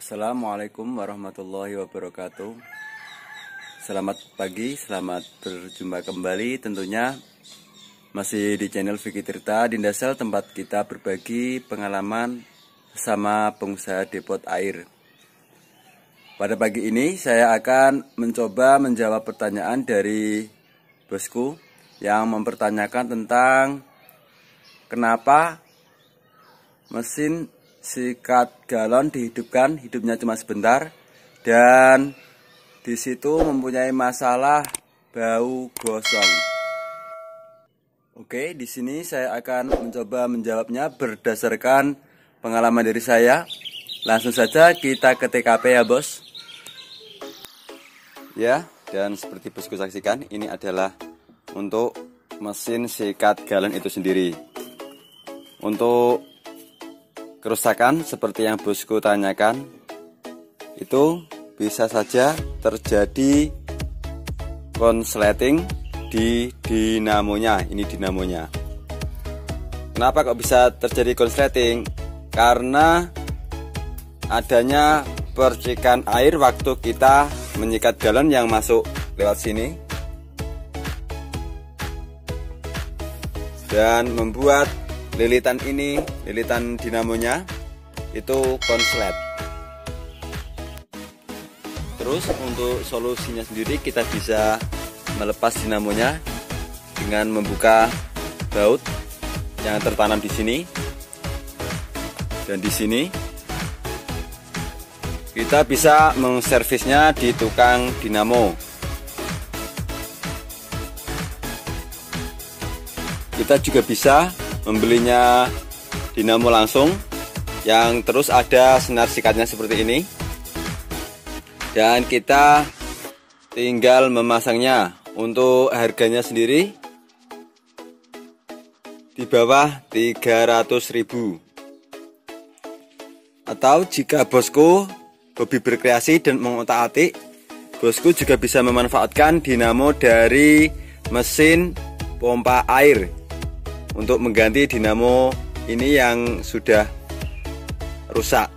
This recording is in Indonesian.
Assalamualaikum warahmatullahi wabarakatuh. Selamat pagi, selamat berjumpa kembali tentunya masih di channel Vicky Tirta di Indasel, tempat kita berbagi pengalaman bersama pengusaha depot air. Pada pagi ini saya akan mencoba menjawab pertanyaan dari bosku yang mempertanyakan tentang kenapa mesin sikat galon dihidupkan, hidupnya cuma sebentar, dan di situ mempunyai masalah bau gosong. Oke, di sini saya akan mencoba menjawabnya berdasarkan pengalaman dari saya. Langsung saja kita ke TKP ya, Bos. Ya, dan seperti bosku saksikan, ini adalah untuk mesin sikat galon itu sendiri. Untuk kerusakan seperti yang bosku tanyakan, itu bisa saja terjadi konsleting di dinamonya. Ini dinamonya. Kenapa kok bisa terjadi konsleting? Karena adanya percikan air waktu kita menyikat galon yang masuk lewat sini dan membuat lilitan ini, lilitan dinamonya itu konslet. Terus untuk solusinya sendiri, kita bisa melepas dinamonya dengan membuka baut yang tertanam di sini dan di sini. Kita bisa mengservisnya di tukang dinamo. Kita juga bisa membelinya dinamo langsung yang terus ada senar sikatnya seperti ini, dan kita tinggal memasangnya. Untuk harganya sendiri di bawah 300.000. Atau jika bosku hobi berkreasi dan mengotak-atik, bosku juga bisa memanfaatkan dinamo dari mesin pompa air untuk mengganti dinamo ini yang sudah rusak.